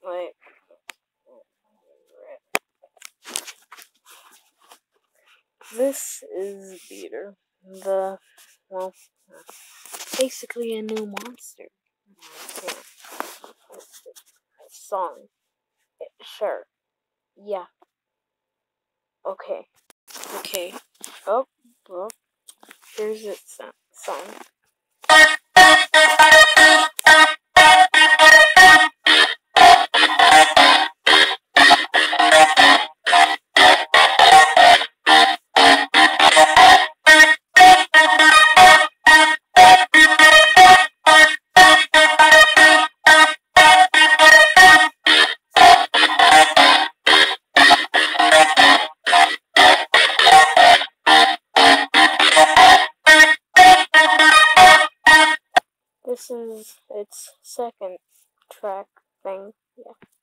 Like, this is Beater. Well, basically a new monster. Song. Sure. Yeah. Okay. Okay. Oh, well, here's its song. This is its second track thing. Yeah.